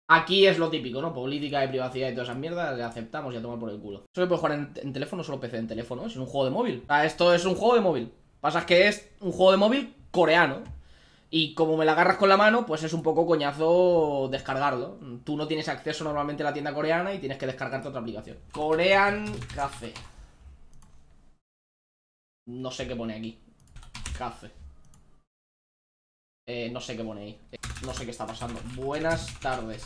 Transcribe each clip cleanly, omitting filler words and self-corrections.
Aquí es lo típico, ¿no? Política de privacidad y todas esas mierdas, le aceptamos y a tomar por el culo. ¿Solo puede jugar en teléfono o solo PC en teléfono? Es un juego de móvil. Esto es un juego de móvil. Pasa que es un juego de móvil coreano. Y como me la agarras con la mano, pues es un poco coñazo descargarlo. Tú no tienes acceso normalmente a la tienda coreana y tienes que descargarte otra aplicación. Korean Café. No sé qué pone aquí. Café. No sé qué pone ahí. No sé qué está pasando. Buenas tardes.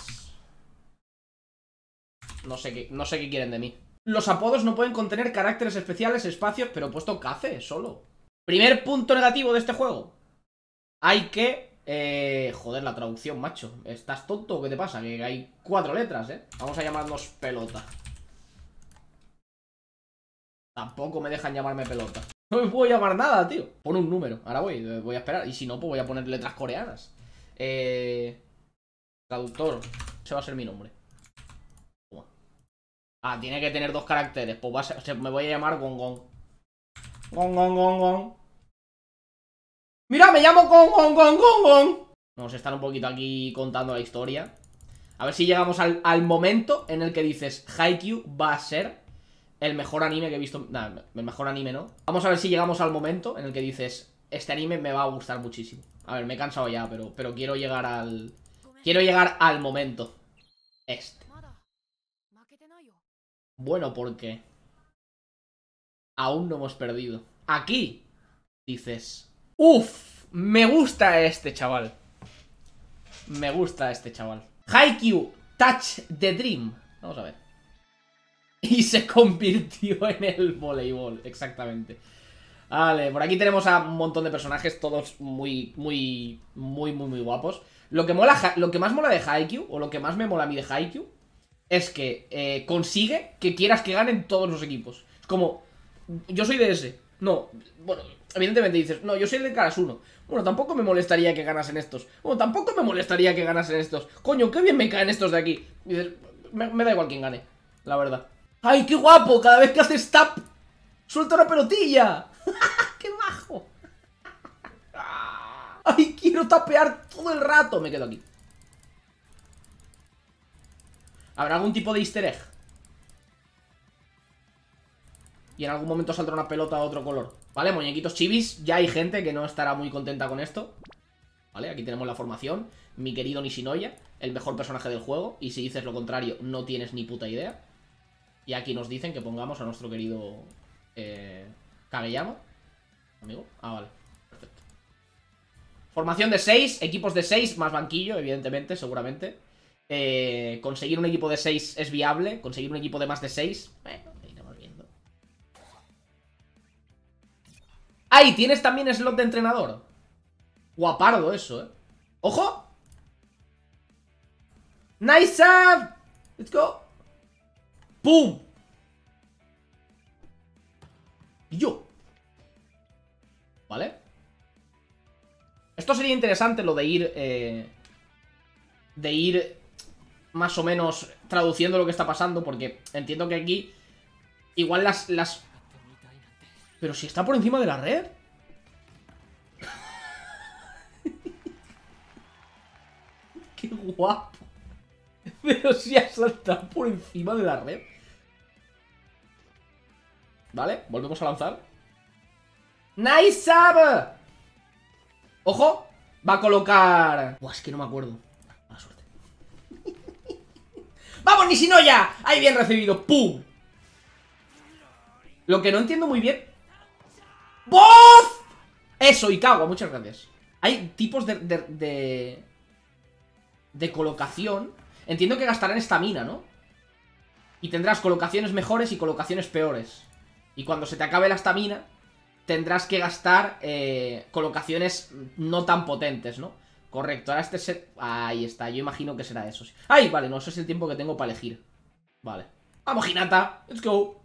No sé qué quieren de mí. Los apodos no pueden contener caracteres especiales, espacios, pero he puesto café solo. Primer punto negativo de este juego. Hay que... joder, la traducción, macho. ¿Estás tonto o qué te pasa? Que hay 4 letras, Vamos a llamarnos pelota. Tampoco me dejan llamarme pelota. No me puedo llamar nada, tío. Pon un número. Ahora voy a esperar. Y si no, pues voy a poner letras coreanas. Traductor. Ese va a ser mi nombre. Tiene que tener 2 caracteres. Pues me voy a llamar Gongong. Gong. ¡Mira! Me llamo Gong. Vamos a estar un poquito aquí contando la historia. A ver si llegamos al momento en el que dices Haikyuu va a ser el mejor anime que he visto. Nah, el mejor anime no. Vamos a ver si llegamos al momento en el que dices este anime me va a gustar muchísimo. A ver, me he cansado ya, pero quiero llegar al... Quiero llegar al momento. Bueno, porque aún no hemos perdido. Aquí dices, uff, me gusta este chaval. Me gusta este chaval. Haikyuu Touch the Dream. Vamos a ver. Y se convirtió en el voleibol, exactamente. Vale, por aquí tenemos a un montón de personajes, todos muy guapos. Lo que más mola de Haikyuu, o lo que más me mola a mí de Haikyuu, es que consigue que quieras que ganen todos los equipos. Es como, yo soy de ese. No, bueno, evidentemente dices, no, yo soy el de Karasuno. Bueno, tampoco me molestaría que ganasen estos. Bueno, tampoco me molestaría que ganasen estos. Coño, qué bien me caen estos de aquí. Y dices, me da igual quién gane, la verdad. ¡Ay, qué guapo! Cada vez que haces tap, suelta una pelotilla. ¡Qué bajo! ¡Ay, quiero tapear todo el rato! Me quedo aquí. ¿Habrá algún tipo de easter egg? Y en algún momento saldrá una pelota de otro color. Vale, muñequitos chivis. Ya hay gente que no estará muy contenta con esto. Vale, aquí tenemos la formación. Mi querido Nishinoya, el mejor personaje del juego. Y si dices lo contrario, no tienes ni puta idea. Y aquí nos dicen que pongamos a nuestro querido Kageyama. Amigo. Vale, perfecto. Formación de 6, equipos de 6, más banquillo, evidentemente, seguramente. Conseguir un equipo de 6 es viable. Conseguir un equipo de más de 6, bueno, iremos viendo. ¡Ay! Tienes también slot de entrenador. Guapardo eso, ¡ojo! ¡Nice up! ¡Let's go! ¡Pum! Y yo. ¿Vale? Esto sería interesante, lo de ir más o menos traduciendo lo que está pasando, porque entiendo que aquí igual las... Pero si está por encima de la red. Qué guapo. Pero si ha saltado por encima de la red. Vale, volvemos a lanzar. ¡Nice sub! ¡Ojo! Va a colocar... Buah, es que no me acuerdo. Mala suerte. ¡Vamos, Nishinoya! ¡Ahí bien recibido! ¡Pum! Lo que no entiendo muy bien... ¡Bof! Eso, Ikawa, muchas gracias. Hay tipos de colocación. Entiendo que gastarán estamina, ¿no? Y tendrás colocaciones mejores y colocaciones peores. Y cuando se te acabe la estamina, tendrás que gastar colocaciones no tan potentes, ¿no? Correcto, ahora este set... Ahí está, yo imagino que será eso. ¡Ay! Vale, no, eso es el tiempo que tengo para elegir. Vale. ¡Vamos, Hinata! ¡Let's go!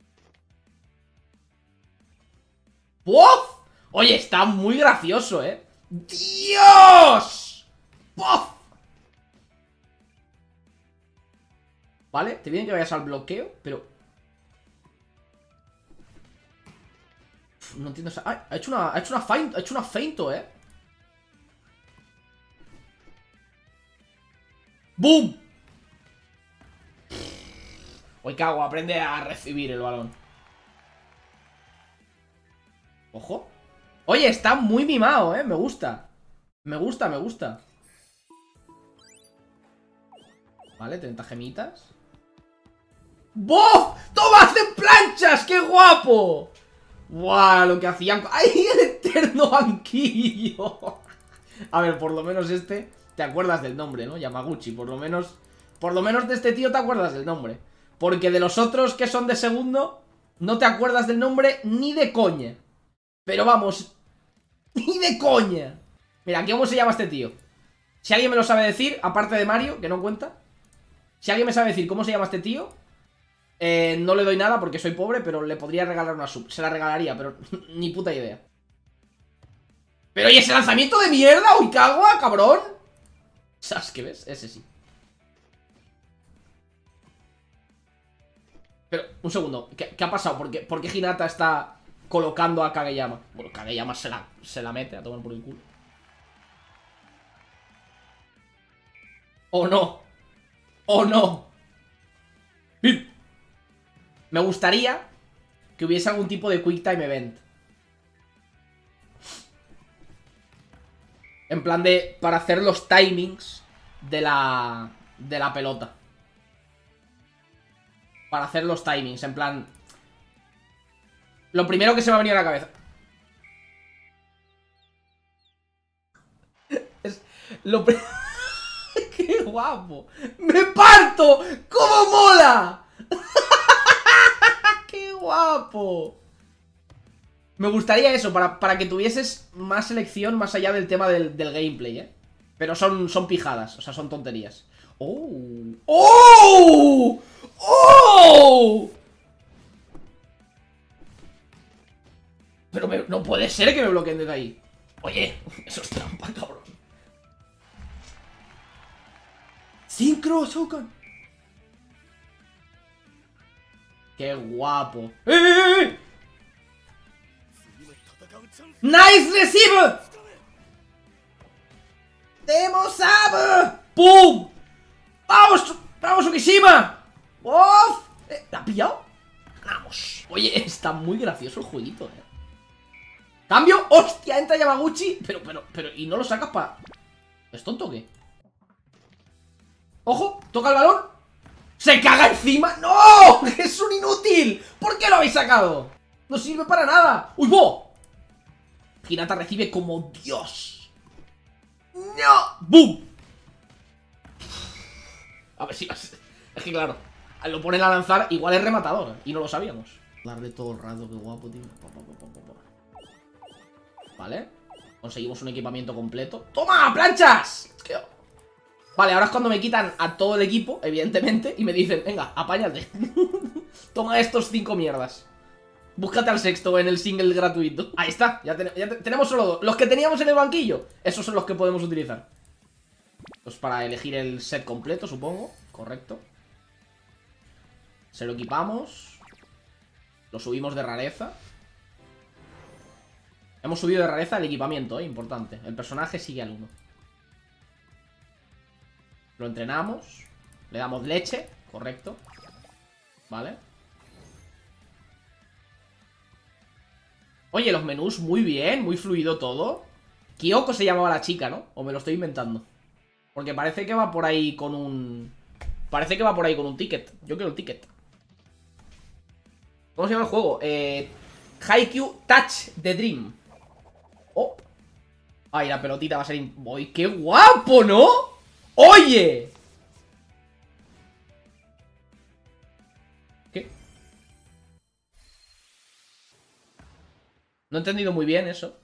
¡Puff! Oye, está muy gracioso, ¿eh? ¡Dios! ¡Puff! Vale, te piden que vayas al bloqueo, pero... Uf, no entiendo esa... ¡Ay! Ha hecho una feinto, ¿eh? ¡Boom! Oikawa, aprende a recibir el balón. Ojo. Oye, está muy mimado, me gusta. Me gusta, me gusta. Vale, 30 gemitas. ¡Bof! ¡Toma, hacen planchas! ¡Qué guapo! ¡Guau! Lo que hacían... ¡Ay, el eterno banquillo! A ver, por lo menos este... Te acuerdas del nombre, ¿no? Yamaguchi, por lo menos... Por lo menos de este tío te acuerdas del nombre. Porque de los otros que son de segundo... No te acuerdas del nombre ni de coña. Pero vamos... Ni de coña. Mira, aquí cómo se llama este tío. Si alguien me lo sabe decir, aparte de Mario, que no cuenta. Si alguien me sabe decir cómo se llama este tío, no le doy nada porque soy pobre, pero le podría regalar una sub. Se la regalaría, pero ni puta idea. Pero ¿y ese lanzamiento de mierda, Oikawa, cabrón? ¿Sabes qué ves? Ese sí. Pero, un segundo, ¿qué ha pasado? ¿Por qué Hinata está colocando a Kageyama? Bueno, Kageyama se la mete a tomar por el culo. ¡Oh, no! ¡Oh, no! Me gustaría que hubiese algún tipo de Quick Time Event. En plan de... Para hacer los timings de la pelota. Para hacer los timings, en plan... Lo primero que se me ha venido a la cabeza. Es... Lo primero... ¡Qué guapo! ¡Me parto! ¡Cómo mola! ¡Qué guapo! Me gustaría eso, para que tuvieses más selección más allá del tema del gameplay, ¿eh? Pero son pijadas, o sea, son tonterías. ¡Oh! ¡Oh! ¡Oh! Pero no puede ser que me bloqueen desde ahí. Oye, eso es trampa, cabrón. Sincro Shokan. ¡Qué guapo! ¡Eh! ¡Nice receive! ¡Demo Sabe! ¡Pum! ¡Vamos! ¡Vamos, Ukishima! ¡Uf! ¿La ha pillado? ¡Vamos! Oye, está muy gracioso el jueguito, ¡Cambio! ¡Hostia! Entra Yamaguchi. Pero, ¿y no lo sacas para...? ¿Es tonto o qué? ¡Ojo! ¡Toca el balón! ¡Se caga encima! ¡No! ¡Es un inútil! ¿Por qué lo habéis sacado? No sirve para nada. ¡Uy, bo! Hinata recibe como Dios. ¡No! ¡Bum! A ver si... Es que claro, lo ponen a lanzar, igual es rematador. Y no lo sabíamos. Darle todo el rato, qué guapo, tío. Vale. Conseguimos un equipamiento completo. ¡Toma, planchas! Vale, ahora es cuando me quitan a todo el equipo, evidentemente, y me dicen, venga, apáñate. Toma estos 5 mierdas. Búscate al sexto en el single gratuito. Ahí está, ya tenemos solo 2. Los que teníamos en el banquillo, esos son los que podemos utilizar. Pues para elegir el set completo, supongo. Correcto. Se lo equipamos. Lo subimos de rareza. Hemos subido de rareza el equipamiento, importante. El personaje sigue al 1. Lo entrenamos. Le damos leche, correcto. Vale. Oye, los menús muy bien, muy fluido todo. Kyoko se llamaba la chica, ¿no? O me lo estoy inventando. Porque parece que va por ahí con un... Parece que va por ahí con un ticket. Yo quiero el ticket. ¿Cómo se llama el juego? Haikyuu Touch the Dream. Oh. Ay, la pelotita va a ser... ¡Uy, qué guapo!, ¿no? ¡Oye! ¿Qué? No he entendido muy bien eso.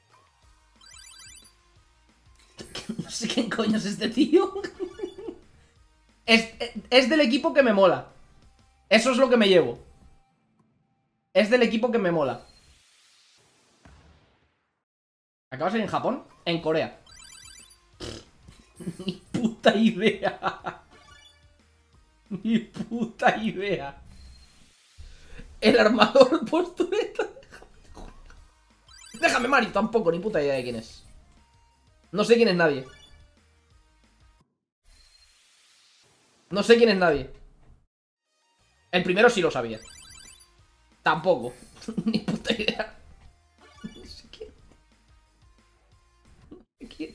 No sé quién coño es este tío. Es del equipo que me mola. Eso es lo que me llevo. Es del equipo que me mola. ¿Acaba de ser en Japón? En Corea. Ni puta idea. Ni puta idea. El armador postureta. Déjame, Mario. Tampoco, ni puta idea de quién es. No sé quién es nadie. No sé quién es nadie. El primero sí lo sabía. Tampoco. Ni puta idea. No sé quién. No sé quién.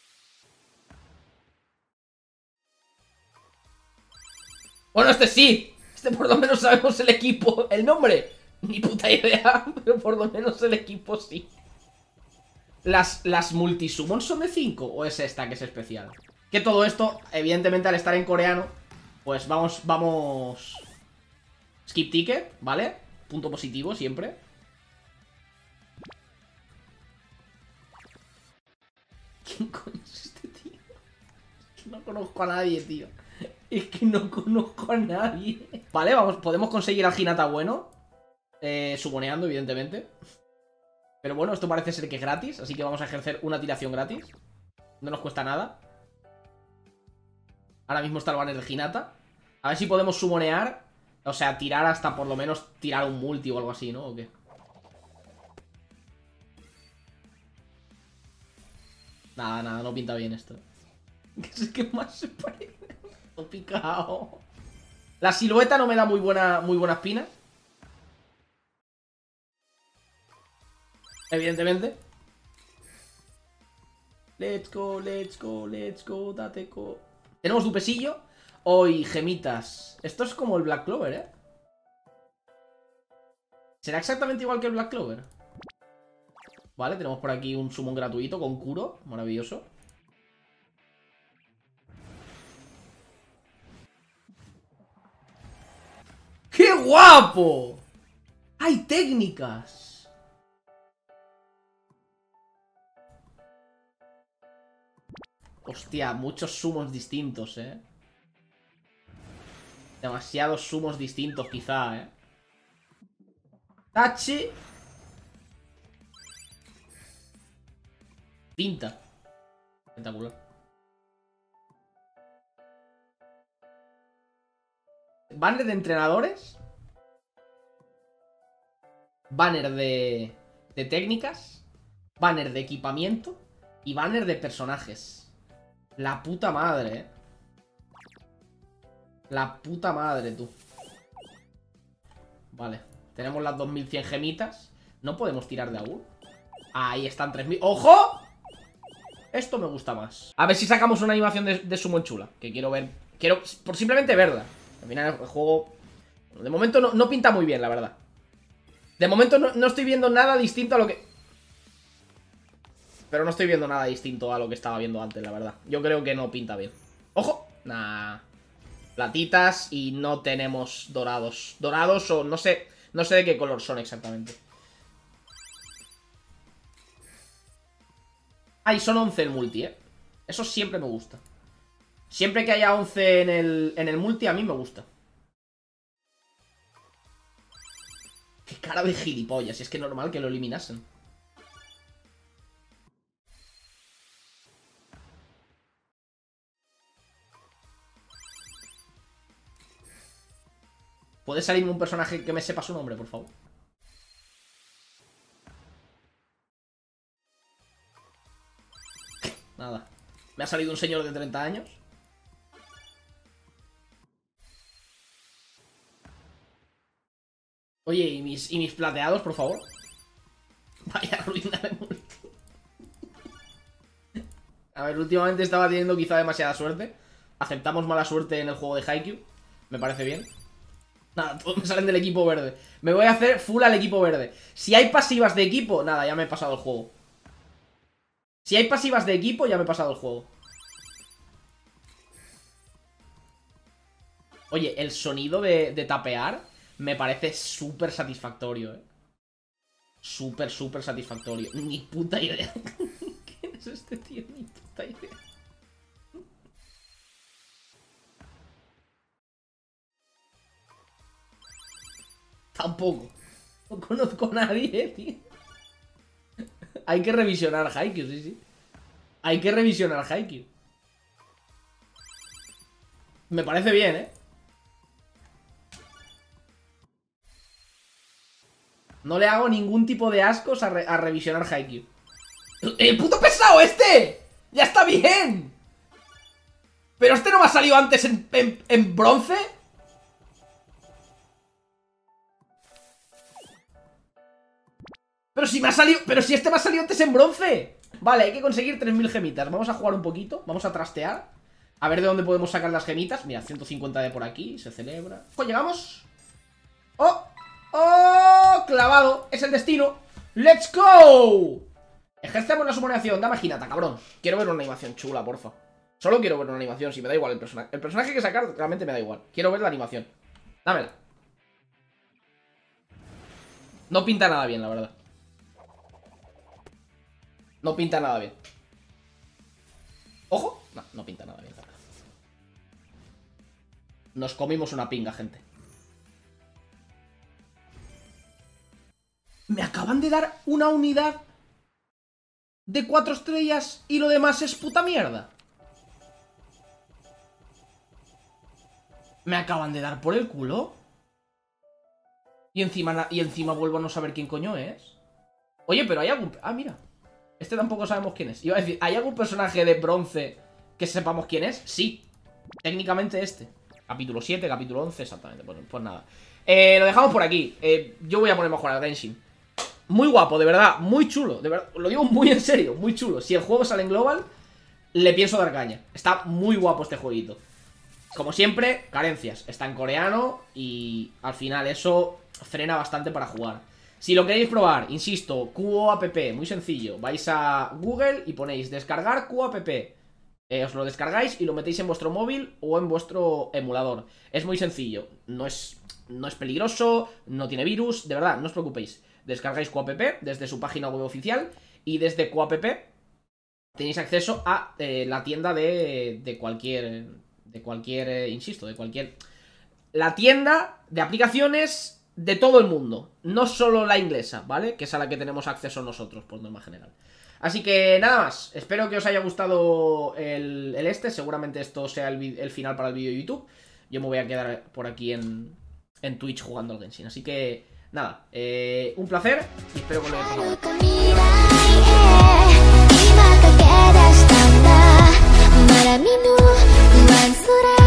Bueno, este sí. Este por lo menos sabemos el equipo. El nombre, ni puta idea. Pero por lo menos el equipo sí. ¿Las multisummons son de 5? ¿O es esta que es especial? Que todo esto, evidentemente al estar en coreano, pues vamos... Skip ticket, ¿vale? Punto positivo siempre. ¿Quién coño es este tío? Es que no conozco a nadie, tío. Es que no conozco a nadie. Vale, vamos, podemos conseguir al Hinata bueno. Sumoneando, evidentemente. Pero bueno, esto parece ser que es gratis, así que vamos a ejercer una tiración gratis. No nos cuesta nada. Ahora mismo está el banner de Hinata. A ver si podemos sumonear. O sea, tirar hasta por lo menos tirar un multi o algo así, ¿no? ¿O qué? Nada, nada, no pinta bien esto. ¿Qué es que más se parece? Todo picado. La silueta no me da muy buena espina. Evidentemente. Let's go, let's go, let's go, date go. Tenemos dupesillo. Hoy, gemitas. Esto es como el Black Clover, ¿eh? ¿Será exactamente igual que el Black Clover? Vale, tenemos por aquí un summon gratuito con Kuro. Maravilloso. ¡Qué guapo! ¡Hay técnicas! Hostia, muchos summons distintos, ¿eh? Demasiados summons distintos quizá, ¿eh? Tachi. Pinta. Espectacular. Banner de entrenadores. Banner de técnicas. Banner de equipamiento. Y banner de personajes. La puta madre, ¿eh? La puta madre, tú. Vale. Tenemos las 2100 gemitas. No podemos tirar de aún. Ahí están 3000. ¡Ojo! Esto me gusta más. A ver si sacamos una animación de Summon chula. Que quiero ver. Quiero por simplemente verla. Al final el juego... De momento no pinta muy bien, la verdad. De momento no estoy viendo nada distinto a lo que... Pero no estoy viendo nada distinto a lo que estaba viendo antes, la verdad. Yo creo que no pinta bien. ¡Ojo! Nah. Platitas y no tenemos dorados. Dorados o no sé de qué color son exactamente. Ah, y son 11 el multi, ¿eh? Eso siempre me gusta. Siempre que haya 11 en el multi, a mí me gusta. Qué cara de gilipollas, si es que es normal que lo eliminasen. ¿Puede salirme un personaje que me sepa su nombre, por favor? Nada. Me ha salido un señor de 30 años. Oye, ¿y mis plateados, por favor? Vaya ruina de multi. A ver, últimamente estaba teniendo quizá demasiada suerte. Aceptamos mala suerte en el juego de Haikyuu. Me parece bien. Nada, todos me salen del equipo verde. Me voy a hacer full al equipo verde. Si hay pasivas de equipo, nada, ya me he pasado el juego. Si hay pasivas de equipo, ya me he pasado el juego. Oye, el sonido de tapear me parece súper satisfactorio, Súper satisfactorio. Ni puta idea. ¿Quién es este tío? Ni puta idea. Tampoco. No conozco a nadie, tío. Hay que revisionar Haikyuu, sí. Hay que revisionar Haikyuu. Me parece bien, No le hago ningún tipo de ascos a revisionar Haikyuu. ¡El puto pesado este! ¡Ya está bien! ¿Pero este no me ha salido antes en bronce? Pero si me ha salido... Pero si este me ha salido antes en bronce. Vale, hay que conseguir 3000 gemitas. Vamos a jugar un poquito, vamos a trastear. A ver de dónde podemos sacar las gemitas. Mira, 150 de por aquí, se celebra. Pues llegamos. ¡Oh! ¡Oh! Clavado, es el destino. ¡Let's go! Ejercemos la sumonación, dame Hinata, cabrón. Quiero ver una animación chula, porfa. Solo quiero ver una animación, si me da igual el personaje. El personaje que sacar realmente me da igual. Quiero ver la animación. Dámela. No pinta nada bien, la verdad. No pinta nada bien. ¿Ojo? No, no pinta nada bien, la verdad. Nos comimos una pinga, gente. Me acaban de dar una unidad de 4 estrellas y lo demás es puta mierda. Me acaban de dar por el culo. Y encima vuelvo a no saber quién coño es. Oye, pero hay algún... Ah, mira. Este tampoco sabemos quién es. Iba a decir, ¿hay algún personaje de bronce que sepamos quién es? Sí. Técnicamente este. Capítulo 7, capítulo 11, exactamente. Pues nada. Lo dejamos por aquí. Yo voy a ponerme a jugar al Genshin. Muy guapo, de verdad. Muy chulo. De verdad, lo digo muy en serio. Muy chulo. Si el juego sale en global, le pienso dar caña. Está muy guapo este jueguito. Como siempre, carencias. Está en coreano y al final eso frena bastante para jugar. Si lo queréis probar, insisto, QOAPP, muy sencillo. Vais a Google y ponéis descargar QOAPP. Os lo descargáis y lo metéis en vuestro móvil o en vuestro emulador. Es muy sencillo. No es peligroso, no tiene virus. De verdad, no os preocupéis. Descargáis QOAPP desde su página web oficial y desde QOAPP tenéis acceso a la tienda de cualquier... insisto, de cualquier... La tienda de aplicaciones de todo el mundo, no solo la inglesa, ¿vale? Que es a la que tenemos acceso nosotros, por norma general. Así que nada más, espero que os haya gustado el seguramente esto sea el final para el vídeo de YouTube. Yo me voy a quedar por aquí en Twitch jugando al Genshin, así que nada, un placer y espero que lo hayáis pasado bien.